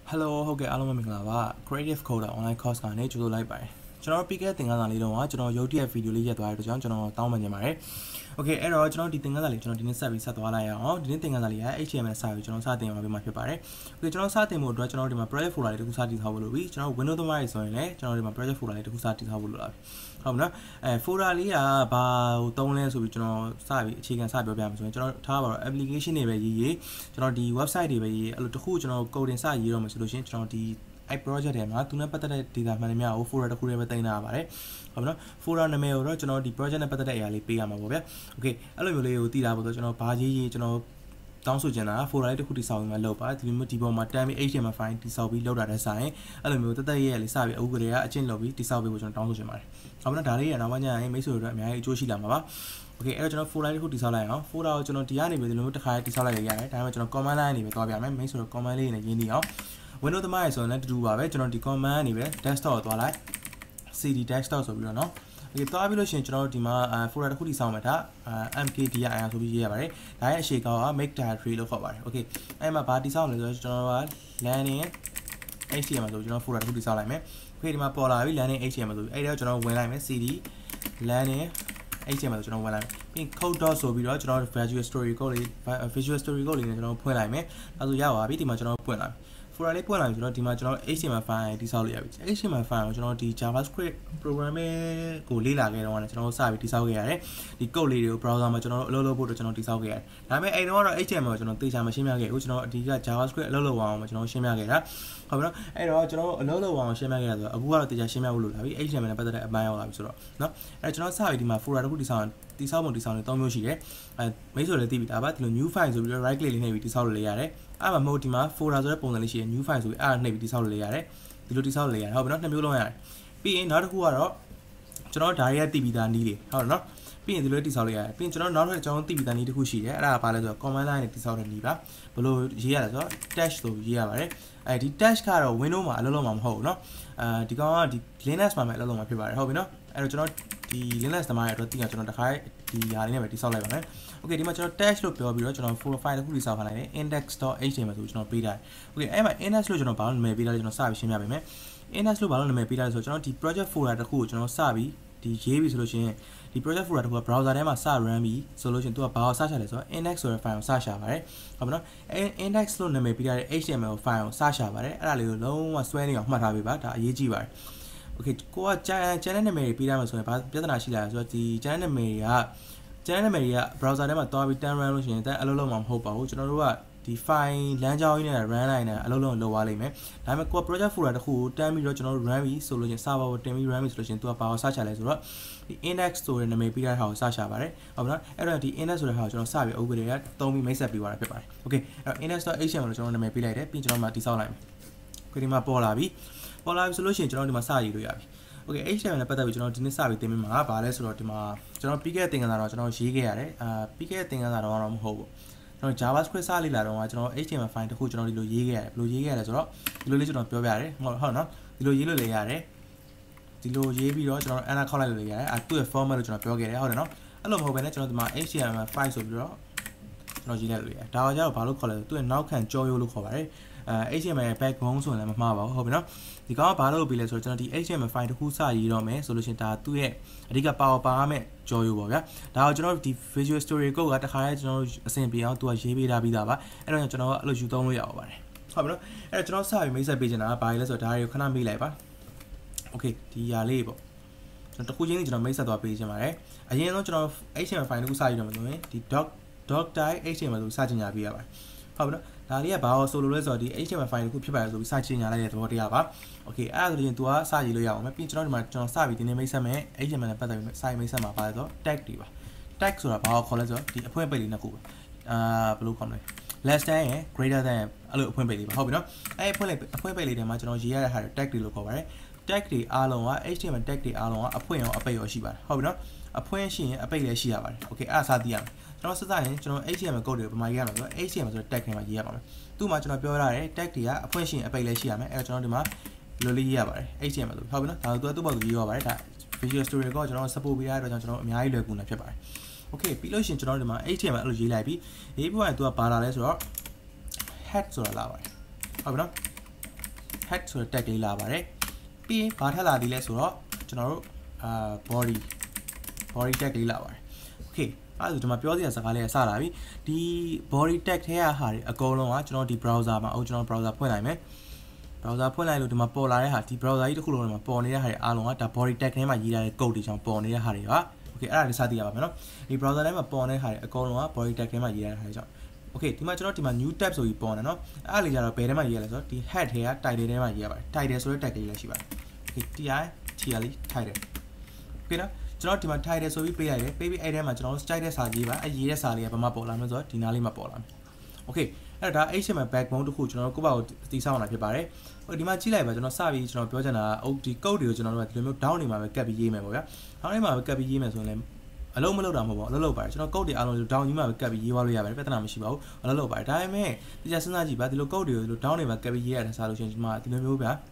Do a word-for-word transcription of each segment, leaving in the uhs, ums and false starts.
Hello ဟုတ်ကဲ့အားလုံးပဲမင်္ဂလာပါ Creative Coder online course ကနေကြိုဆိုလိုက်ပါတယ်ကျွန်တော်ပြီးခဲ့တဲ့သင်ခန်းစာလေးတော့ကျွန်တော်ရုပ်တရက်ဗီဒီယိုလေးရက်သွားတဲ့အတွက်ကျွန်တော်တောင်းပန်နေပါတယ် Okay အဲ့တော့ကျွန်တော်ဒီသင်ခန်းစာလေးကျွန်တော်ဒီနေ့ဆက်ပြီးဆက်သွားလိုက်ရအောင်ဒီနေ့သင်ခန်းစာလေးက H T M L စာပြီးကျွန်တော်စတင်ပါပေးမှာဖြစ်ပါတယ် Okay ကျွန်တော်စတင်ဖို့အတွက်ကျွန်တော်ဒီမှာ project folder လေးတစ်ခုစတည်ထားဖို့လိုပြီကျွန်တော် Windows သမားတွေဆိုရင်လည်းကျွန်တော်ဒီမှာ project folder လေးတစ်ခုစတည်ထားဖို့လိုလာပြီဟုတ်မလားအဲ folder လေးကဘာသုံးလဲဆိုပြီးကျွန်တော်စပြီးအခြေခံစပြောပြမှာဆိုရင်ကျွန်တော်ထားပါတော့ application တွေပဲရေးရေးကျွန်တော်ဒီ website တွေပဲရေးအဲ့လိုတစ်ခုကျွန်တော် coding စရေးတော့မှာဆိုလို့ရှိရင်ကျွန်တော်ဒီအဲ့ project တွေမှာသူနဲ့ပတ်သက်တဲ့ data မှန်သမျှကို folder တစ်ခုတည်းပဲတင်ထားရပါတယ်ဟုတ်ပြီနော် folder နာမည်ကိုတော့ကျွန်တော်ဒီ project နဲ့ပတ်သက်တဲ့အရာလေးပေးရမှာပေါ့ဗျာ okay အဲ့လိုမျိုးလေးကိုတည်တာပေါ့ဆိုကျွန်တော်ဘာရေးရေးကျွန်တော်တောင်းဆိုချင်တာ folder လေးတစ်ခုတည်ဆောက်ပြီးမှလုပ်ပါဒီလိုမျိုးဒီပေါ်မှာတမ်းပြီး H T M L file တည်ဆောက်ပြီးလုပ်တာတဲ့ဆိုင်အဲ့လိုမျိုးတက်တက်ရဲလေးစပြီးအခုကလေးကအချင်းလုပ်ပြီးတည်ဆောက်ပြီးဖို့ကျွန်တော်တောင်းဆိုချင်ပါတယ်ဟုတ်ပြီနော်ဒါလေးရနောက်မှညရင်မိတ်ဆွေတို့အများကြီးအကျိုးရှိလာမှာပါ okay အဲ့တော့ကျွန်တော် folder တစ်ခုတည်ဆောက်လိုက်အောင် folder ကိုကျွန်တော်ဒီကနေပြီးဒီလိုမျိုးတစ်ခါတည်ဆောက်လိုက်ရရတယ်ဒါပေမဲ့ကျွန်တော် command line နေပဲသွားပြမယ်မိတ်ဆွေတို့ command လေးနဲ့ရင်းနေအောင်Windows သမားရေဆိုရင်လည်းတူတူပါပဲကျွန်တော်ဒီ command နေပဲ desktop ကိုသွားလိုက် cd desktop ဆိုပြီးတော့เนาะဒီသွားပြီးလို့ရှိရင်ကျွန်တော်တို့ဒီမှာ folder တစ်ခုတည်ဆောက်မှာဒါ mkdir ဆိုပြီးရေးရပါတယ်ဒါရဲ့အရှိကောက make directory လို့ခေါ်ပါတယ် okay အဲ့မှာဘာတည်ဆောက်လဲဆိုတော့ကျွန်တော်တို့က landing H T M L ဆိုကျွန်တော် folder တစ်ခုတည်ဆောက်လိုက်မယ် okay ဒီမှာပေါ်လာပြီ landing H T M L ဆိုပြီးအဲ့ဒါကျွန်တော်ဝင်လိုက်မယ် cd landing H T M L ဆိုကျွန်တော်ဝင်လိုက်ပြီး code dot ဆိုပြီးတော့ကျွန်တော် visual story code လေး visual story code လေးနဲ့ကျွန်တော်ဖွင့်လိုက်မယ်အဲဆိုရပါပြီဒီမှာကျွန်တော်ဖွင့်လိုက်folder လေးပွင့်လာပြီဆိုတော့ဒီမှာကျွန်တော် H T M L file တည်ဆောက်လို့ရပြီ H T M L file ကိုကျွန်တော်ဒီ JavaScript programming ကိုလေ့လာခဲ့တော့ကျွန်တော်စပြီးတည်ဆောက်ခဲ့ရတယ်ဒီ code လေးတွေကို browser မှာကျွန်တော်အလုပ်လုပ်ဖို့အတွက်ကျွန်တော်တည်ဆောက်ခဲ့ရတယ်ဒါပေမဲ့အဲ့တော့ H T M L ကိုကျွန်တော်သေချာမရှင်းပြခဲ့ဘူးကျွန်တော်အဓိက JavaScript အလုပ်လုပ်အောင်ကျွန်တော်ရှင်းပြခဲ့တာဟုတ်ပြီနော်အဲ့တော့ကျွန်တော်အလုပ်လုပ်အောင်ရှင်းပြခဲ့တာဆိုတော့အခုကတော့သေချာရှင်းပြဖို့လိုလာပြီ H T M L နဲ့ပတ်သက်တဲ့အပိုင်းရောက်လာပြီဆိုတော့နော်အဲ့ကျွန်တော်စပြီးဒီမှာ folder တစ်ခုတည်ဆောက်တည်ဆောက်ပုံတည်ဆောက်နေသုံးမျိုးရှိတယ်အဲမိတ်ဆွေလည်းသိပြီဒါပါဒီလို new file ဆိုပြီးတော့ right click လေးနှိပ်ပြီးတည်ဆောက်လို့လည်းရတယ်အဲ့မှာမဟုတ်ဒီမှာ folder ဆိုတဲ့ပုံစံလေးရှိတယ် new file ဆိုပြီးအဲ့ဒါနှိပ်ပြီးတည်ဆောက်လို့လည်းရတယ်ဒီလိုတည်ဆောက်လို့လည်းရတယ်ဟုတ်ပြီနော်နှစ်မျိုးလုံးရတယ်ပြီးရင်နောက်တစ်ခုကတော့ကျွန်တော်ဒါရီရဲ့တည်ပြီးသားနည်းလေးဟုတ်တယ်နော်ပြီးရင်ဒီလိုတည်ဆောက်လို့ရတယ်ပြီးရင်ကျွန်တော်နောက်ထပ်ကျွန်တော်တည်ပြီးသားနည်းတစ်ခုရှိတယ်အဲ့ဒါကဘာလဲဆိုတော့ command line နဲ့တည်ဆောက်တဲ့နည်းပါဘယ်လိုရေးရလဲဆိုတော့ dash ဆိုရေးရပါတယ်အဲဒီ dash ကတော့ windows မှာအလုပ်လုပ်မှာမဟုတ်ဘူးเนาะအဲဒီကောင်ကဒီ linux မှာပဲအလုပ်လုပ်မှာဖြစ်ပါတယ်ဟုတ်ပြီเนาะအဲ့တော့ကျွန်တော်ဒီ linux သမားရဲ့အတွက်သိအောင်ကျွန်တော်တစ်ခါဒီဟာလေးနဲ့ပဲတည်ဆောက်လိုက်ပါမယ် okay ဒီမှာကျွန်တော် dash လို့ပြောပြီးတော့ကျွန်တော် folder file တစ်ခုတည်ဆောက်ထားလိုက်တယ် index.html ဆိုကျွန်တော်ပေးထားတယ် okay အဲ့မှာ index လို့ကျွန်တော်ဘာလို့နာမည်ပေးထားလဲကျွန်တော်စပြီးရှင်းပြပေးမယ် index လို့ဘာလို့နာမည်ပေးထားလဲဆိုတော့ကျွန်တော်ဒီ project folder တစ်ခုကိုကျွန်တော်စပြီးဒီရေးပြီးဆိုလို့ရှိရင်ဒီ project folder တစ်ခုက browser ထဲမှာစ run ပြီးဆိုလို့ရှိရင်သူကဘာကိုစရှာလဲဆိုတော့ index ဆိုတဲ့ file ကိုစရှာပါတယ်ဟုတ်ပြီနော်အဲ index လို့နာမည်ပေးထားတဲ့ H T M L file ကိုစရှာပါတယ်အဲ့ဒါလေးကိုလုံးဝဆွဲနေအောင်မှတ်ထားပေးပါဒါအရေးကြီးပါတယ် okay ကိုက channel နာမည်တွေပေးထားမှာဆိုရင်ဘာပြဿနာရှိလာလဲဆိုတော့ဒီ channel နာမည်တွေက channel နာမည်တွေက browser ထဲမှာတွားပြီး run လို့ရှိရင်တဲ့အလုပ်လုပ်မှာမဟုတ်ပါဘူးကျွန်တော်တို့ကဒီ file လမ်းကြောင်းကြီးနဲ့ run လိုက်နေတာအလုပ်လုပ်လုပ်သွားလိမ့်မယ်ဒါပေမဲ့ကိုက project folder တစ်ခုကိုတန်းပြီးတော့ကျွန်တော်တို့ run ပြီးဆိုလို့ရှိရင် server ကိုတင်ပြီး run ပြီးဆိုလို့ရှိရင်သူကဘာကိုစချလဲဆိုတော့ဒီ index ဆိုတဲ့နာမည်ပေးထားတဲ့ဟာကိုစချပါတယ်ဟုတ်ပြီနော်အဲ့တော့ဒီ index ဆိုတဲ့ဟာကိုကျွန်တော်စပြီးအုပ်ကလေးကသုံးပြီးမိတ်ဆက်ပြီးသွားတာဖြစ်ပါတယ် okay အဲ့တော့ index.html လို့ကျွန်တော်နာမည်ပေးလိုက်တယ်ပြီးကျွန်တော်မှတိစောက်လိုက်မယ် okay ဒီမှာပေါ်လာပြီပေါ်လာပြီဆိုလို့ရှိရင်ကျွန်တော်ဒီမှာစရေးလို့ရပြီ okay H T M L နဲ့ပတ်သက်ပြီးကျွန်တော်ဒီနေ့စပြီးသင်ပေးမှာဗာလဲဆိုတော့ဒီမှာကျွန်တော်ပြီးခဲ့တဲ့သင်ခန်းစာတော့ကျွန်တော်ရေးခဲ့ရတယ်အာပြီးခဲ့တဲ့သင်ခန်းစာတော့မဟုတ်ဘူးကျွန်တော် JavaScript စလေ့လာတော့ကျွန်တော် H T M L file တစ်ခုကျွန်တော်ဒီလိုရေးခဲ့ရတယ်ဘယ်လိုရေးခဲ့ရလဲဆိုတော့ဒီလိုလေးကျွန်တော်ပြောပြရတယ်ဟုတ်ဟုတ်နော်ဒီလိုရေးလို့လည်းရတယ်ဒီလိုရေးပြီးတော့ကျွန်တော် enter ခောက်လိုက်လို့လည်းရတယ်အဲသူ့ရဲ့ format လို့ကျွန်တော်ပြောခဲ့တယ်ဟုတ်တယ်နော်အဲ့လိုမဟုတ်ဘဲနဲ့ကျွန်တော်ဒီမှာ H T M L file ဆိုပြီးတော့ကျွန်တော်ရေးလိုက်လို့ရတယ်ဒါကကြတော့ဘာလို့ခေါ်လဲသူ့ရဲ့နောက်ခံကြောရိုးလို့ခေါ်ပါတယ်အဲ H T M L ရဲ့ backbone ဆိုရင်လည်းမမှားပါဘူးဟုတ်ပြီနော်ဒီကောင်ကဘာလို့ပြီးလဲဆိုတော့ကျွန်တော်ဒီ H T M L file တစ်ခုစရေးတော့မယ်ဆိုလို့ရှိရင်ဒါသူ့ရဲ့အဓိက power ပါမဲ့ကြောရိုးပေါ့ဗျာဒါကိုကျွန်တော်ဒီ visual story code ကတခါရဲကျွန်တော်အဆင်ပြေအောင်သူကရေးပေးထားပြီးသားပါအဲ့တော့ကျွန်တော်ကအဲ့လိုယူသုံးလို့ရအောင်ပါတယ်ဟုတ်ပြီနော်အဲ့တော့ကျွန်တော်စပြီးမိတ်ဆက်ပေးချင်တာကဘာလဲဆိုတော့ဒါတွေကိုခဏမေးလိုက်ပါ okay ဒီຢာလေးပေါ့ကျွန်တော်တခုချင်းကျွန်တော်မိတ်ဆက်သွားပေးချင်ပါတယ်အရင်ဆုံးကျွန်တော် H T M L file တစ်ခုစရေးတော့မယ်ဆိုရင်ဒီ doc doc type H T M L ဆိုစချင်ညာပေးရပါတယ်ဟုတ်ပြီနော်ဒါလေးကဘာလို့ဆိုလို့လဲဆိုတော့ဒီ H T M L file တစ်ခုဖြစ်ပါတယ်ဆိုပြီးစချင်ညာလိုက်တဲ့သဘောတရားပါ okay အဲ့ဒါဆိုရင် तू ကစရေးလို့ရအောင်မယ်ပြီးကျွန်တော်ဒီမှာကျွန်တော်စပြီးဒီနေ့မိတ်ဆက်မယ် H T M L နဲ့ပတ်သက်ပြီးစရေးမိတ်ဆက်မှာပါလဲဆိုတော့ tag တွေပါ tag ဆိုတာဘာကိုခေါ်လဲဆိုတော့ဒီအဖွင့်ပိတ်လေးနှစ်ခုပါအာဘယ်လိုခေါ်မလဲ less than ရယ် greater than အဲ့လိုအဖွင့်ပိတ်လေးပါဟုတ်ပြီနော်အဲ့အဖွင့်လေးအဖွင့်ပိတ်လေးထဲမှာကျွန်တော်ရေးရတဲ့ဟာတွေ tag တွေလို့ခေါ်ပါတယ် tag တွေအားလုံးက H T M L tag တွေအားလုံးကအဖွင့်ရောအပိတ်ရောရှိပါတယ်ဟုတ်ပြီနော်အဖွင့်ရှိရင်အပိတ်လည်းရှိရပါတယ် okay အဲ့ဒါစသိရမယ်ကျွန်တော်စစရင်ကျွန်တော် H T M L code တွေကိုပမာရေးရမှာဆိုတော့ H T M L ဆိုတဲ့ tag တွေမှာရေးရပါမယ်သူ့မှာကျွန်တော်ပြောရတယ် tag တွေကအဖွင့်ရှိရင်အပိတ်လည်းရှိရမယ်အဲ့တော့ကျွန်တော်ဒီမှာလိုလေးရေးရပါတယ် H T M L ဆိုဟုတ်ပြီနော်ဒါဆိုသူကသူ့ဘောက်ကိုရေးရပါတယ်ဒါ visual story ကိုကျွန်တော် support ပေးရတဲ့အတွက်ကြောင့်ကျွန်တော်အများကြီးလွယ်ကူနေဖြစ်ပါတယ် okay ပြီးလို့ရှိရင်ကျွန်တော်ဒီမှာ H T M L အဲ့လိုရေးလိုက်ပြီးရေးပြီးရင်သူကဘာလာလဲဆိုတော့ head ဆိုတာလာပါတယ်ဟုတ်ပြီနော် head ဆိုတဲ့ tag လေးလာပါတယ်ပြီးရင်ဘာထပ်လာသေးလဲဆိုတော့ကျွန်တော်တို့အာ body body tag လေးလာပါတယ် okay အဲ့ဒါဆိုကျွန်တော်ပြောစရာစကားလေးကစလာပြီဒီ body tag ထဲကဟာတွေအကုန်လုံးကကျွန်တော်ဒီ browser မှာအခုကျွန်တော် browser ဖွင့်လိုက်မယ် browser ဖွင့်လိုက်လို့ဒီမှာပေါ်လာတဲ့ဟာဒီ browser ကြီးတစ်ခုလုံးမှာပေါ်နေတဲ့ဟာတွေအားလုံးကဒါ body tag ထဲမှာရေးထားတဲ့ code တွေကြောင့်ပေါ်နေတဲ့ဟာတွေပါ okay အဲ့ဒါလေးစသိရပါမယ်နော်ဒီ browser ထဲမှာပေါ်နေတဲ့ဟာတွေအကုန်လုံးက body tag ထဲမှာရေးထားတဲ့ဟာတွေကြောင့် okay ဒီမှာကျွန်တော်ဒီမှာ new tab ဆိုပြီးပေါ်နေနော်အဲ့ဒါလေးကြတော့ဘယ်ထဲမှာရေးရလဲဆိုတော့ဒီ head ထဲက title ထဲမှာရေးရပါတယ် title ဆိုတဲ့ tag လေးလည်းရှိပါတယ် okay ti title title okay နော်ကျွန်တော်ဒီမှာ title ဆိုပြီးပေးရတယ်ပေးပြီးအဲ့ထဲမှာကျွန်တော်တို့ style တဲ့စာရေးပါအဲ့ရေးတဲ့စာလေးကဘာမှပေါ်လာမလို့ဆိုတော့ဒီနားလေးမှာပေါ်လာမယ် okay အဲ့ဒါ H T M L backbone တခုကျွန်တော်တို့ကိုယ့်ဘာကိုတည်ဆောက်လာဖြစ်ပါတယ်ဟိုဒီမှာကြည့်လိုက်ပါကျွန်တော်စပြီးကျွန်တော်ပြောချင်တာအုပ်ဒီ code တွေကိုကျွန်တော်တို့ကဒီလိုမျိုး down နေမှာပဲကပ်ပြီးရေးမယ်ပေါ့ဗျာ down နေမှာပဲကပ်ပြီးရေးမယ်ဆိုရင်လည်းအလုံးမလုပ်တာမဟုတ်ပါဘူးအလုပ်လုပ်ပါတယ်ကျွန်တော် code တွေအားလုံး down ကြီးမှာပဲကပ်ပြီးရေးသွားလို့ရပါတယ်ပြဿနာမရှိပါဘူးအလုပ်လုပ်ပါတယ်ဒါပေမဲ့တရားစဉ်းစားကြည့်ပါဒီလို code တွေကိုဒီလို down နေမှာကပ်ပြီးရေးရတဲ့စားလို့ရှိရင်ဒီမှာဒီလိုမျိုးဗျာ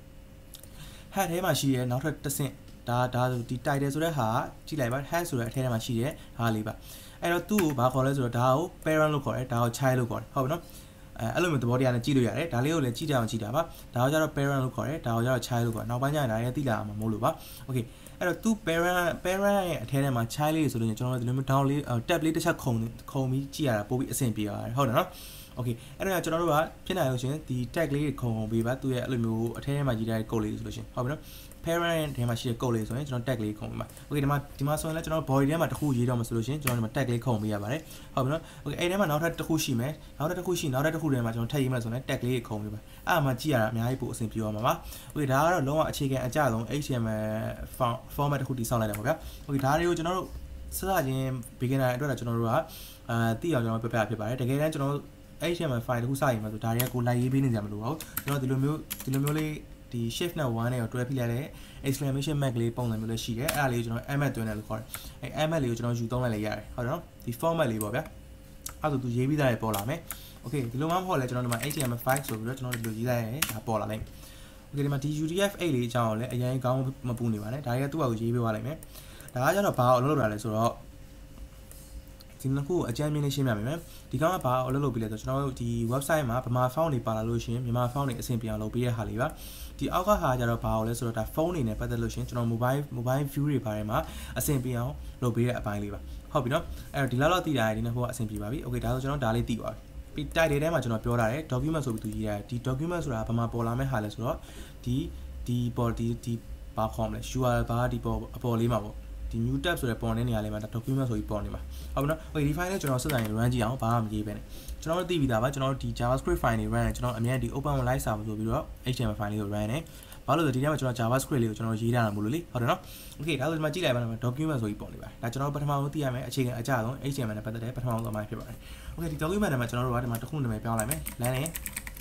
head ထဲမှာရှိရဲနောက်ထပ်တစ်ဆင့်ဒါဒါဆိုဒီ title ဆိုတဲ့ဟာကြည့်လိုက်ပါ head ဆိုတဲ့အထဲထဲမှာရှိတဲ့ဟာလေးပါအဲ့တော့သူ့ကိုဘာခေါ်လဲဆိုတော့ဒါကို parent လို့ခေါ်တယ်ဒါကို child လို့ခေါ်တယ်ဟုတ်ပြီနော်အဲအဲ့လိုမျိုးသဘောတရားနဲ့ကြည့်လို့ရတယ်ဒါလေးကိုလည်းကြည့်ကြအောင်ကြည့်တာပါဒါကိုကျတော့ parent လို့ခေါ်တယ်ဒါကိုကျတော့ child လို့ခေါ်တယ်နောက်ပိုင်းကျရင်ဒါလည်းသိလာမှာမဟုတ်လို့ပါ okay အဲ့တော့သူ parent parent ရဲ့အထဲထဲမှာ child လေးဆိုလို့ကျွန်တော်တို့ဒီလိုမျိုး down လေး tab လေးတစ်ချက်ခုံခုံပြီးကြည့်ရတာပို့ပြီးအဆင်ပြေပါတယ်ဟုတ်တယ်နော် okay အဲ့တော့ကျွန်တော်တို့ကဖြစ်နိုင်လို့ရှင်ဒီ tag လေးခုံခုံပေးပါသူ့ရဲ့အဲ့လိုမျိုးအထဲထဲမှာရေးထားတဲ့ code လေးဆိုလို့ရှင်ဟုတ်ပြီနော် parent ထဲမှာရှိတဲ့ code လေးဆိုရင်ကျွန်တော် tag လေးခုံပေးပါ okay ဒီမှာဒီမှာဆိုရင်လည်းကျွန်တော် body ထဲမှာတစ်ခုရေးတော့မှာဆိုလို့ရှင်ကျွန်တော်ဒီမှာ tag လေးခုံပေးရပါတယ်ဟုတ်ပြီနော် okay အဲ့ထဲမှာနောက်ထပ်တစ်ခုရှိမယ်နောက်ထပ်တစ်ခုရှိနောက်ထပ်တစ်ခုထဲမှာကျွန်တော်ထပ်ရေးမှဆိုရင် tag လေးခုံပေးပါအဲ့အမှကြည့်ရတာအများကြီးပိုအဆင်ပြေသွားမှာပါ okay ဒါကတော့လုံးဝအခြေခံအကျဆုံး H T M L format တစ်ခုတည်ဆောက်လိုက်တယ်ပေါ့ဗျာ okay ဒါတွေကိုကျွန်တော်တို့စစချင်း beginner အတွက်တော့ကျွန်တော်တို့ကအာသိအောင်ကျွန်တော်ပြပြဖြစ်ပါတယ်တကယ်တမ်းကျွန်တော်တို့ H T M L file တစ်ခုစရေးမှာဆိုဒါတွေကကိုလိုက်ရေးပေးနေကြမလို့ပါဘူးကျွန်တော်ဒီလိုမျိုးဒီလိုမျိုးလေးဒီ shift နဲ့ one နဲ့တွဲဖိလိုက်တဲ့ exclamation mark လေးပုံစံမျိုးလေးရှိတယ်အဲ့ဒါလေးကိုကျွန်တော် emat တွင်းတယ်လို့ခေါ်တယ်အဲ့ emat လေးကိုကျွန်တော်ယူသုံးလိုက်လေရတယ်ဟုတ်တယ်နော်ဒီ format လေးပေါ့ဗျာအဲ့ဒါသူရေးပြီးသားတွေပေါ်လာမယ် okay ဒီလိုမှမဟုတ်လဲကျွန်တော်ဒီမှာ H T M L five ဆိုပြီးတော့ကျွန်တော်ဒီလိုရေးလိုက်ရင်ဒါပေါ်လာလိမ့်မယ် okay ဒီမှာဒီ U T F eight လေးအကြောင်းကိုလည်းအရင်ကောင်းမပူနေပါနဲ့ဒါတွေကသူ့ဘာကိုရေးပေးသွားလိုက်မယ်ဒါကကျတော့ဘာကိုလုပ်လုပ်တာလဲဆိုတော့ဒီနှစ်ခုအကြမ်းမြင်နေရှင်းပြမယ်ဒီကောင်ကဘာအလုပ်လုပ်ပြီးလဲဆိုတော့ကျွန်တော်တို့ဒီ website မှာဗမာ font တွေပါလာလို့ရှိရင်မြန်မာ font တွေအဆင်ပြေအောင်လုပ်ပေးရတဲ့ဟာလေးပါဒီအောက်ကဟာကျတော့ဘာလဲဆိုတော့ဒါ phone တွေနဲ့ပတ်သက်လို့ရှိရင်ကျွန်တော် mobile mobile view တွေပါတယ်မှာအဆင်ပြေအောင်လုပ်ပေးတဲ့အပိုင်းလေးပါဟုတ်ပြီနော်အဲ့တော့ဒီလောက်လောက်သိတာရဒီနှစ်ခုကအဆင်ပြေပါပြီ okay ဒါဆိုကျွန်တော်ဒါလေးသိပါပြီပြီး title ထဲမှာကျွန်တော်ပြောထားတယ် document ဆိုပြီးသူရေးရတယ်ဒီ document ဆိုတာဗမာပေါ်လာမယ့်ဟာလဲဆိုတော့ဒီဒီပေါ်ဒီဒီဘာခေါ်မလဲ U R L ဘာဒီပေါ်အပေါ်လေးမှာပေါ့ဒီ new tab ဆိုတဲ့ပေါ်တဲ့နေရာလေးမှာ document ဆိုပြီးပေါ်နေမှာဟုတ်ပြီနော် okay ဒီ file လေးကျွန်တော်စစရင် run ကြည့်အောင်ဘာမှမရေးပဲနဲ့ကျွန်တော်တို့သိပြီးသားပါကျွန်တော်တို့ဒီ javascript file တွေ run ရင်ကျွန်တော်အမြဲဒီ open online server ဆိုပြီးတော့ H T M L file လေးကို run နေဘာလို့လဲဒီထဲမှာကျွန်တော် javascript လေးကိုကျွန်တော်ရေးထားတာမို့လို့လေဟုတ်တယ်နော် okay ဒါဆိုဒီမှာကြည့်လိုက်ပါတော့ document ဆိုပြီးပေါ်နေပါဒါကျွန်တော်ပထမဆုံးသိရမယ်အခြေခံအကျဆုံး H T M L နဲ့ပတ်သက်တဲ့ပထမဆုံးအပိုင်းဖြစ်ပါတယ် okay ဒီ document ထဲမှာကျွန်တော်တို့ကဒီမှာတစ်ခုနာမည်ပြောင်းလိုက်မယ် land နဲ့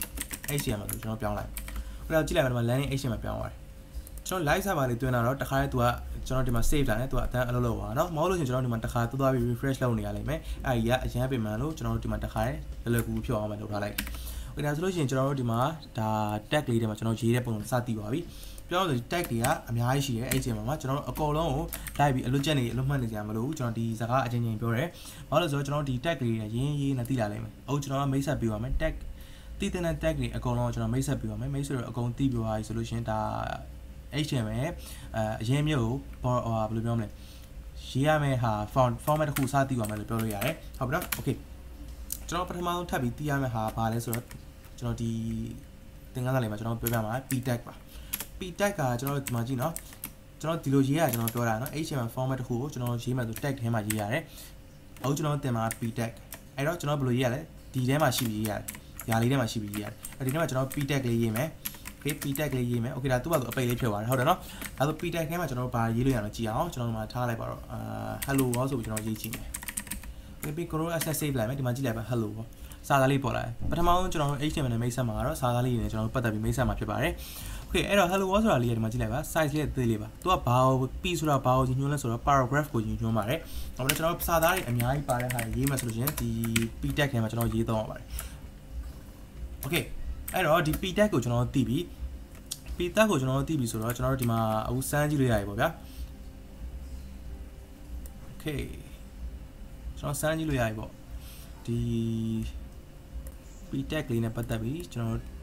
H T M L ဆိုကျွန်တော်ပြောင်းလိုက်အဲ့တော့ကြည့်လိုက်ပါတော့ land နဲ့ H T M L ပြောင်းသွားတယ်ကျွန်တော် live server လေးတွင်းလာတော့တခါလေသူကကျွန်တော်ဒီမှာ save လာတယ်သူကအတန်းအလုပ်လုပ်ပါတော့မဟုတ်လို့ရှင်ကျွန်တော်ဒီမှာတခါသွားသွားပြီး refresh လုပ်နေရလိမ့်မယ်အဲ့ဒီကအရင်ပြင်မှန်လို့ကျွန်တော်တို့ဒီမှာတခါလေလွယ်ကူဖြောက်အောင်ပဲလုပ်ထားလိုက်တယ်ဒါဆိုလို့ရှိရင်ကျွန်တော်တို့ဒီမှာဒါ tag လေးတွေမှာကျွန်တော်ရေးတဲ့ပုံစံစတည်ပါပြီပြောလို့ဆို tag တွေကအများကြီးရှိတယ်အဲ့ဒီမှာကျွန်တော်တို့အကုန်လုံးကို live ပြီးအလွတ်ချက်နေအလွတ်မှတ်နေကြမလို့ကျွန်တော်ဒီစကားအချင်းချင်းပြောတယ်ဘာလို့လဲဆိုတော့ကျွန်တော်ဒီ tag တွေရင်းရေးနဲ့တည်လာလိမ့်မယ်အခုကျွန်တော်ကမိတ်ဆက်ပေးပါမယ် tag တည်တဲ့ tag တွေအကုန်လုံးကျွန်တော်မိတ်ဆက်ပေးပါမယ်မိတ်ဆွေတို့အကုန်တည်ပြပါပြီဆိုလို့ရှိရင်ဒါ H T M L အဲအရင်မျိုးဟိုဘယ်လိုပြောမလဲရေးရမယ့်ဟာ font format တစ်ခုစတည်ပါမယ်လို့ပြောလို့ရတယ်ဟုတ်ပြီနော် okay ကျွန်တော်ပထမဆုံးထပ်ပြီးတည်ရမယ့်ဟာဘာလဲဆိုတော့ကျွန်တော်ဒီသင်ခန်းစာလေးမှာကျွန်တော်ပြောပြမှာ p tag ပါ p tag ကကျွန်တော်ဒီမှာကြည့်နော်ကျွန်တော်ဒီလိုရေးရကျွန်တော်ပြောတာနော် H T M L format တစ်ခုကိုကျွန်တော်ရေးမှဆို tag ထဲမှာရေးရတယ်အခုကျွန်တော်တင်မှာ p tag အဲ့တော့ကျွန်တော်ဘယ်လိုရေးရလဲဒီထဲမှာရှိပြီးရေးရတယ်ຢာလေးထဲမှာရှိပြီးရေးရတယ်အဲ့ဒီထဲမှာကျွန်တော် p tag လေးရေးမယ် okay p tag လေးရေးမယ် okay ဒါသူ့ဘာသူအပိတ်လေးဖြစ်သွားတယ်ဟုတ်တယ်နော်ဒါဆို p tag ထဲမှာကျွန်တော်ဘာရေးလို့ရအောင်ကြည့်အောင်ကျွန်တော်ဒီမှာထားလိုက်ပါတော့အာ hello world ဆိုပြီးကျွန်တော်ရေးကြည့်မယ် okay ပြီး control s save လိုက်မယ်ဒီမှာကြည့်လိုက်ပါ hello ပေါ့စာသားလေးပေါ်လာတယ်ပထမဆုံးကျွန်တော်တို့ H T M L နဲ့မိတ်ဆက်မှာကတော့စာသားလေးနဲ့ကျွန်တော်တို့ပတ်သက်ပြီးမိတ်ဆက်မှာဖြစ်ပါတယ် okay အဲ့တော့ hello world ဆိုတာလေးဒီမှာကြည့်လိုက်ပါ size လေးသေးလေးပါသူကဘာကို p ဆိုတာဘာကိုညွှန်းလဲဆိုတော့ paragraph ကိုညွှန်းပါတယ်ဒါပေမဲ့ကျွန်တော်စာသားတွေအများကြီးပါတဲ့ဟာရေးမှာဆိုလို့ရှိရင်ဒီ p tag ထဲမှာကျွန်တော်ရေးသုံးရပါတယ် okay အဲ့တော့ဒီ p tag ကိုကျွန်တော်တို့သိပြီး p tag ကိုကျွန်တော်တို့သိပြီဆိုတော့ကျွန်တော်တို့ဒီမှာအခုစမ်းကြည့်လို့ရပြီပေါ့ဗျာ okay ကျွန်တော်စမ်းကြည့်လို့ရပြီပေါ့ဒီ p tag လေးနဲ့ပတ်သက်ပြီးကျွန်တော်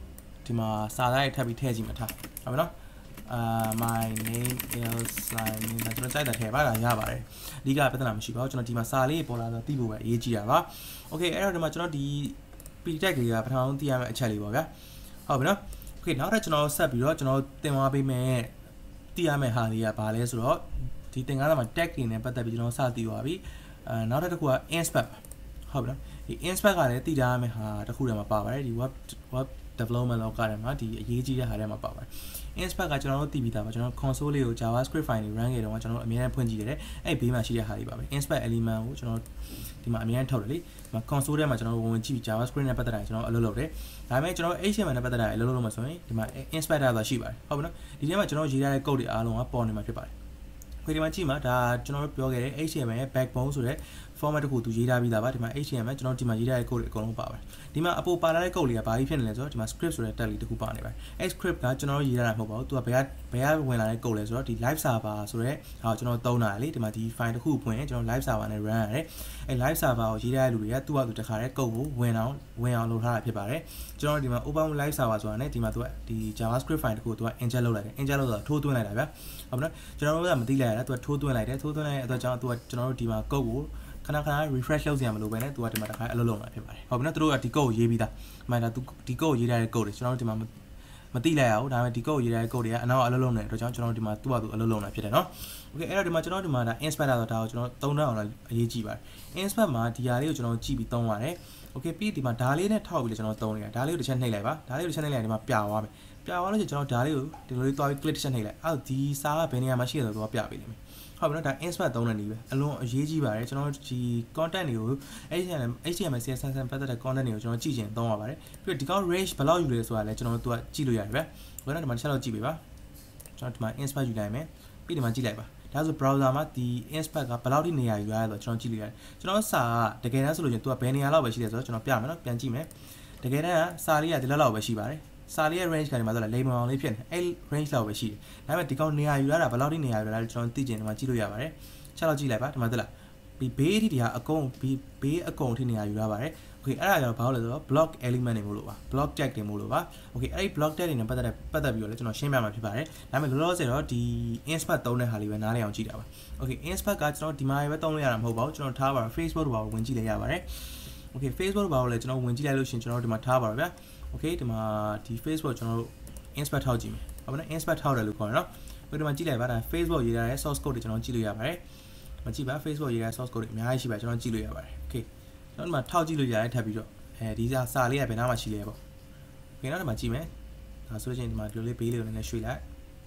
ဒီမှာစာသားထပ်ပြီးထည့်ကြည့်မှာထားဟုတ်ပြီနော် uh my name is slime ဒါကျွန်တော်ကြိုက်တာထည့်ပါလားရပါတယ်အဓိကပြဿနာမရှိပါဘူးကျွန်တော်ဒီမှာစာလေးပေါ်လာတော့သိဖို့ပဲအရေးကြီးတာပါ okay အဲ့တော့ဒီမှာကျွန်တော်ဒီ P tag ကလေးကပထမဆုံးသိရမယ့်အချက်လေးပေါ့ဗျာဟုတ်ပြီနော် okay နောက်ထပ်ကျွန်တော်ဆက်ပြီးတော့ကျွန်တော်သင်သွားပေးမယ်သိရမယ့်ဟာလေးကဘာလဲဆိုတော့ဒီသင်ခန်းစာမှာ tag တွေနဲ့ပတ်သက်ပြီးကျွန်တော်စသိသွားပြီအဲနောက်ထပ်တစ်ခုက inspect ဟုတ်ပြီနော်ဒီ inspect ကလည်းသိထားရမယ့်ဟာတစ်ခုတည်းမှာပါပါတယ်ဒီ web web development လောကထဲမှာဒီအရေးကြီးတဲ့ဟာထဲမှာပါပါတယ် inspect ကကျွန်တော်တို့သိပြီးသားပါကျွန်တော် console လေးကို javascript file တွေ run ခဲ့တော့ကျွန်တော်တို့အများကြီးဖွင့်ကြည့်ရတယ်အဲ့ဘေးမှာရှိတဲ့ဟာတွေပါပဲ inspect element ကိုကျွန်တော်ဒီမှာအများကြီးထုတ်တယ်လေဒီမှာ console ထဲမှာကျွန်တော်ဝင်ဝင်ကြည့်ပြီး javascript နဲ့ပတ်သက်တာကျွန်တော်အလုပ်လုပ်တယ်ဒါပေမဲ့ကျွန်တော် H T M L နဲ့ပတ်သက်တာအလုပ်လုပ်လို့မဆိုရင်ဒီမှာ inspector ဆိုတာရှိပါတယ်ဟုတ်ပြီနော်ဒီထဲမှာကျွန်တော်ရေးထားတဲ့ code တွေအားလုံးကပေါ်နေမှာဖြစ်ပါတယ်ခွေဒီမှာကြည့်မှာဒါကျွန်တော်တို့ပြောခဲ့တဲ့ H T M L ရဲ့ backbone ဆိုတဲ့ format တစ်ခုသူရေးထားပြီးသားပါဒီမှာ H T M L ကျွန်တော်ဒီမှာရေးထားတဲ့ code တွေအကုန်လုံးပါပါတယ်ဒီမှာအပေါ်ပါလာတဲ့ code တွေကဘာကြီးဖြစ်နေလဲဆိုတော့ဒီမှာ script ဆိုတဲ့ tag လေးတစ်ခုပါနေပါတယ်အဲ့ script ကကျွန်တော်တို့ရေးထားတာမဟုတ်ပါဘူးသူကဘယ်ကဘယ်ကဝင်လာတဲ့ code လဲဆိုတော့ဒီ live server ဆိုတဲ့ဟာကိုကျွန်တော်သုံးတာလေဒီမှာဒီ file တစ်ခုဖွင့်ရင်ကျွန်တော် live server နဲ့ run ရတယ်အဲ့ live server ကိုရေးထားတဲ့လူတွေကသူ့ဟာသူတခါတည်း code ကိုဝင်အောင်ဝင်အောင်လုပ်ထားတာဖြစ်ပါတယ်ကျွန်တော်ဒီမှာ open live server ဆိုတာနဲ့ဒီမှာသူကဒီ javascript file တစ်ခုကိုသူက inject လုပ်လိုက်တယ် inject လုပ်တော့ထိုးသွင်းလိုက်တာဗျာဟုတ်ပြီနော်ကျွန်တော်တို့ကမသိလိုက်ရတာသူကထိုးသွင်းလိုက်တယ်ထိုးသွင်းလိုက်တဲ့အတွက်ကြောင့်သူကကျွန်တော်တို့ဒီမှာ code ကိုခဏခဏ refresh လုပ်စရာမလိုပဲနဲ့သူကဒီမှာတစ်ခါအလုပ်လုပ်မှာဖြစ်ပါတယ်ဟုတ်ပြီနော်သူတို့ကဒီ code ကိုရေးပြီးသားဒီမှာဒါသူဒီ code ကိုရေးထားတဲ့ code တွေကျွန်တော်တို့ဒီမှာမသိလိုက်ရဘူးဒါပေမဲ့ဒီ code ကိုရေးထားတဲ့ code တွေကအနောက်အလုပ်လုပ်နေတဲ့အတွက်ကြောင့်ကျွန်တော်တို့ဒီမှာသူ့ဟာသူအလုပ်လုပ်နေတာဖြစ်တယ်နော် okay အဲ့တော့ဒီမှာကျွန်တော်ဒီမှာဒါ inspector ဆိုတာကိုကျွန်တော်သုံးနှောင်းအောင်အရေးကြီးပါတယ် inspect မှာဒီဟာလေးကိုကျွန်တော်ကြည့်ပြီးသုံးရတယ် okay ပြီးဒီမှာဒါလေးနဲ့ထောက်ပြီးလေကျွန်တော်သုံးနေတာဒါလေးကိုတစ်ချက်နှိပ်လိုက်ပါဒါလေးကိုတစ်ချက်နှိပ်လိုက်ရင်ဒီမှာပြသွားမယ်ပြသွားလို့ကျွန်တော်ဒါလေးကိုဒီလိုလေးသွားပြီး click တစ်ချက်နှိပ်လိုက်အဲ့ဒီစာကဘယ်နေရာမှာရှိရဆိုတော့ပြပေးလိမ့်မယ်ဟုတ်ပြီနော်ဒါ inspect သုံးတဲ့နည်းပဲအလွန်အရေးကြီးပါတယ်ကျွန်တော်ဒီ content တွေကို H T M L H T M L C S S ပတ်သက်တဲ့ content တွေကိုကျွန်တော်ကြည့်ချင်သုံးရပါတယ်ပြီးတော့ဒီကောင် range ဘယ်လောက်ယူလဲဆိုတာလည်းကျွန်တော်တို့ကကြည့်လို့ရတယ်ဗျဘယ်တော့ဒီမှာတစ်ချက်လောက်ကြည့်ပေးပါကျွန်တော်ဒီမှာ inspect ယူလိုက်မယ်ပြီးဒီမှာကြည့်လိုက်ပါဒါဆို browser မှာဒီ inspect ကဘယ်လောက်ထိနေရာယူရလဲဆိုတော့ကျွန်တော်ကြည့်လို့ရတယ်ကျွန်တော်စာကတကယ်တမ်းဆိုလို့ရှင်သူကဘယ်နေရာလောက်ပဲရှိတယ်ဆိုတော့ကျွန်တော်ပြမယ်နော်ပြန်ကြည့်မယ်တကယ်တမ်းကစာလေးကဒီလောက်လောက်ပဲရှိပါတယ်စာလေးရဲ့ range ကဒီမှာဆိုတော့လိမ်မအောင်လေးဖြစ်နေအဲ့ range လောက်ပဲရှိတယ်ဒါပေမဲ့ဒီကောင်နေရာယူရတာဘယ်လောက်ထိနေရာယူရလဲကျွန်တော်သိချင်ဒီမှာကြည့်လို့ရပါတယ်ချက်လောက်ကြည့်လိုက်ပါဒီမှာတက်လာဒီဘေးအထိဒီဟာအကုန်ဘေးအကုန်ထိနေရာယူရပါတယ် okay အဲ့ဒါကြောင့်ဘာလို့လဲဆိုတော့ block element တွေမို့လို့ပါ block tag တွေမို့လို့ပါ okay အဲ့ဒီ block tag တွေနဲ့ပတ်သက်တဲ့ပတ်သက်ပြီးတော့လည်းကျွန်တော်ရှင်းပြမှာဖြစ်ပါတယ်ဒါပေမဲ့လောလောဆယ်တော့ဒီ inspect သုံးတဲ့ဟာလေးပဲနားလည်အောင်ကြည့်တာပါ okay inspect ကကျွန်တော်ဒီမှာပဲသုံးလို့ရတာမဟုတ်ပါဘူးကျွန်တော်ထားပါတော့ Facebook တော့ဝင်ကြည့်လိုက်ရပါတယ် okay Facebook ဘာလို့လဲကျွန်တော်ဝင်ကြည့်လိုက်လို့ရှင်ကျွန်တော်ဒီမှာထားပါတော့ဗျာ okay ဒီမှာဒီ Facebook ကျွန်တော်တို့ inspect ထောက်ကြည့်မယ်ဟုတ်ပါနော် inspect ထောက်တယ်လို့ခေါ်တယ်နော်ဒီမှာကြည့်လိုက်ပါဒါ Facebook ရေးထားတဲ့ source code တွေကျွန်တော်ကြည့်လို့ရပါတယ်မကြည့်ပါ Facebook ရေးထားတဲ့ source code တွေအများကြီးရှိပါကျွန်တော်ကြည့်လို့ရပါတယ် okay ကျွန်တော်ဒီမှာထောက်ကြည့်လို့ရတယ်ထပ်ပြီးတော့အဲဒီစာစာလေးကဘယ်နားမှာရှိလဲပေါ့ okay နောက်ဒီမှာကြည့်မယ်ဒါဆိုရင်ဒီမှာဒီလိုလေးဘေးလေးကိုနည်းနည်းရွှေ့လိုက်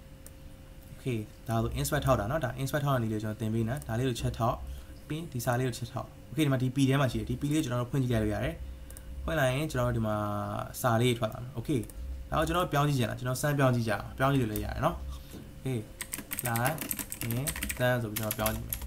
okay ဒါဆို inspect ထောက်တာเนาะဒါ inspect ထောက်တဲ့နည်းလေးကျွန်တော်သင်ပေးနေဒါလေးကိုချက်ထောက်ပြီးဒီစာလေးကိုချက်ထောက် okay ဒီမှာဒီ P ထဲမှာရှိတယ်ဒီ P လေးကိုကျွန်တော်တို့ဖွင့်ကြည့်လိုက်လို့ရတယ်ဖွင့်လိုက်ရင်ကျွန်တော်တို့ဒီမှာစာလေးထွက်လာမယ် okay ဒါတော့ကျွန်တော်ပြောင်းကြည့်ကြလားကျွန်တော်စမ်းပြောင်းကြည့်ကြအောင်ပြောင်းကြည့်လို့လည်းရတယ်เนาะ okay လာရင်စမ်းဆိုပြီးကျွန်တော်ပြောင်းကြည့်မယ်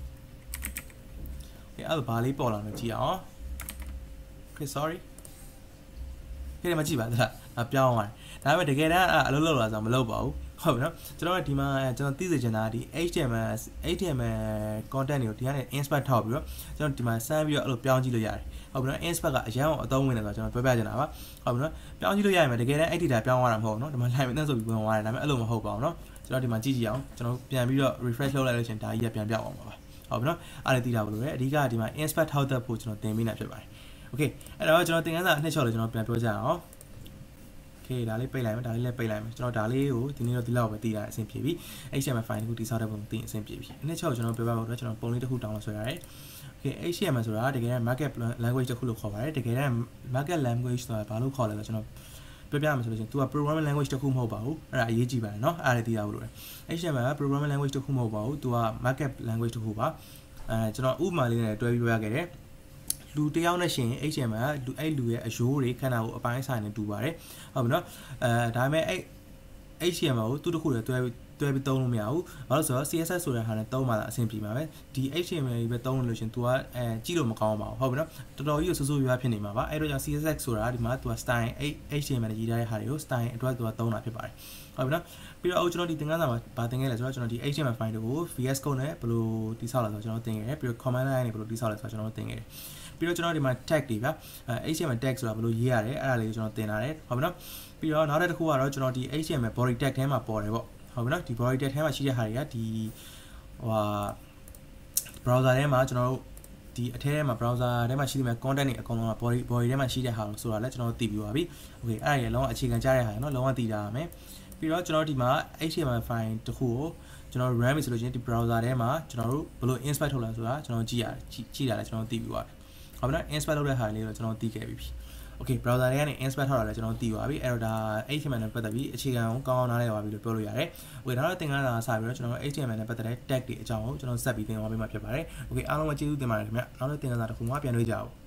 okay အဲ့ဒါဘာလေးပေါ်လာလဲကြည့်အောင် okay sorry ခေတ်မှာကြည့်ပါလားအပြောင်းသွားတယ်ဒါပေမဲ့တကယ်တမ်းအလုပ်လုပ်လာဆိုမလုပ်ပါဘူးဟုတ်ပြီနော်ကျွန်တော်ကဒီမှာကျွန်တော်သိစေချင်တာဒီ H T M L H T M L content တွေကိုဒီကနေ inspect ထောက်ပြီးတော့ကျွန်တော်ဒီမှာစမ်းပြီးတော့အဲ့လိုပြောင်းကြည့်လို့ရတယ်ဟုတ်ပြီနော် inspect ကအရန်အောင်အသုံးဝင်တယ်ဆိုတော့ကျွန်တော်ပြောပြချင်တာပါဟုတ်ပြီနော်ပြောင်းကြည့်လို့ရရင်တကယ်တမ်း edit ပြောင်းသွားတာမဟုတ်ဘူးနော်ဒီမှာ line နဲ့ဆိုပြီးဝင်သွားတယ်ဒါပေမဲ့အဲ့လိုမဟုတ်ပါဘူးနော်ကျွန်တော်ဒီမှာကြည့်ကြည့်အောင်ကျွန်တော်ပြန်ပြီးတော့ refresh လုပ်လိုက်လို့ရှင်ဒါကြီးကပြန်ပြောင်းအောင်ပါဟုတ်ပြီနော်အားလည်းသိတာဘလို့လေအဓိကဒီမှာ inspect ထောက်တဲ့ဖို့ကျွန်တော်သင်ပေးနေတာဖြစ်ပါတယ်okay အဲ့တော့ကျွန်တော်သင်ခန်းစာအနှစ်ချော်လေးကျွန်တော်ပြန်ပြောကြအောင် okay ဒါလေးပိတ်လိုက်မယ်ဒါလေးလည်းပိတ်လိုက်မယ်ကျွန်တော်ဒါလေးကိုဒီနေ့တော့ဒီလောက်ပဲတည်ရအဆင်ပြေပြီ H T M L file ကိုတိစောက်တဲ့ပုံတည်အဆင်ပြေပြီအနှစ်ချော်ကျွန်တော်ပြောပြဖို့အတွက်ကျွန်တော်ပုံလေးတစ်ခု download ဆွဲရတယ် okay H T M L ဆိုတာတကယ်တမ်း market language တစ်ခုလို့ခေါ်ပါတယ်တကယ်တမ်း market language ဆိုတာဘာလို့ခေါ်လဲဆိုတော့ကျွန်တော်ပြောပြမှာဆိုလို့ရှိရင် तू က programming language တစ်ခုမဟုတ်ပါဘူးအဲ့ဒါအရေးကြီးပါတယ်เนาะအဲ့ဒါတည်ရဖို့လို့ H T M L က programming language တစ်ခုမဟုတ်ပါဘူး तू က market language တစ်ခုပါအဲကျွန်တော်ဥပမာလေးနဲ့တွဲပြီးပြောရခဲ့တယ်လူတယောက်နဲ့ရှင် H T M L ကလူအဲ့လူရဲ့အရိုးတွေခန္ဓာကိုအပိုင်းဆိုင်နဲ့တူပါတယ်ဟုတ်ပြီနော်အဲဒါပေမဲ့အဲ့ H T M L ကိုသူ့တစ်ခုတည်းတွဲတွဲပြီးသုံးလို့မရဘူးဘာလို့ဆိုတော့ C S S ဆိုတဲ့ဟာနဲ့သုံးမှသာအဆင်ပြေမှာပဲဒီ H T M L ကြီးပဲသုံးလို့ရှင် तू ကအဲကြည့်လို့မကောင်းပါဘူးဟုတ်ပြီနော်တော်တော်ကြီးကိုစိုးစိုးရွားဖြစ်နေမှာပါအဲ့တော့ကြောင့် C S S ဆိုတာဒီမှာ तू က style H T M L ရေးထားတဲ့ဟာတွေကို style အတွက် तू ကသုံးတာဖြစ်ပါတယ်ဟုတ်ပြီနော်ပြီးတော့ကျွန်တော်ဒီသင်ခန်းစာမှာဗာသင်ခဲ့လဲဆိုတော့ကျွန်တော်ဒီ H T M L file တွေကို V S Code နဲ့ဘယ်လိုတိစောက်လဲဆိုတော့ကျွန်တော်သင်ခဲ့တယ်ပြီးတော့ command line နဲ့ဘယ်လိုတိစောက်လဲဆိုတော့ကျွန်တော်သင်ခဲ့တယ်ပြီးတော့ကျွန်တော်ဒီမှာ tag တွေဗျာအဲ H T M L tag ဆိုတာဘယ်လိုရေးရတယ်အဲ့ဒါလေးကိုကျွန်တော်သင်ထားတယ်ဟုတ်ပြီနော်ပြီးတော့နောက်တစ်ခုကတော့ကျွန်တော်ဒီ H T M L body tag ထဲမှာပေါ်တယ်ပေါ့ဟုတ်ပြီနော်ဒီ body tag ထဲမှာရှိတဲ့ဟာတွေကဒီဟိုဟာ browser ထဲမှာကျွန်တော်တို့ဒီအထဲထဲမှာ browser ထဲမှာရှိတဲ့ content တွေအကုန်လုံးက body body ထဲမှာရှိတဲ့ဟာလို့ဆိုတာလည်းကျွန်တော်သိပြီးပါပြီ okay အဲ့ဒါကြီးလုံးဝအခြေခံကြားတဲ့ဟာเนาะလုံးဝသိကြရမယ်ပြီးတော့ကျွန်တော်ဒီမှာ H T M L file တစ်ခုကိုကျွန်တော် run ပြီဆိုလို့ချင်းဒီ browser ထဲမှာကျွန်တော်တို့ဘယ်လို inspect ထုတ်လဲဆိုတာကျွန်တော်ကြည့်ရတယ်ကြည့်တာလည်းကျွန်တော်သိပြီးပါပြီဟုတ်ပြီနော် inspect လုပ်တဲ့ဟာလေးတော့ကျွန်တော်သိခဲ့ပြီ okay browser တွေကနေ inspect ထောက်တာလည်းကျွန်တော်သိပါပြီအဲ့တော့ဒါ H T M L နဲ့ပတ်သက်ပြီးအခြေခံကိုကောင်းကောင်းနားလည်ပါပြီလို့ပြောလို့ရတယ် okay ဒါတော့သင်ခန်းစာစပြီးတော့ကျွန်တော် H T M L နဲ့ပတ်သက်တဲ့ tag တွေအကြောင်းကိုကျွန်တော်ဆက်ပြီးသင်သွားပေးမှာဖြစ်ပါတယ် okay အားလုံးပဲကျေးဇူးတင်ပါတယ်ခင်ဗျနောက်တစ်သင်ခန်းစာတစ်ခုမှပြန်တွေ့ကြအောင်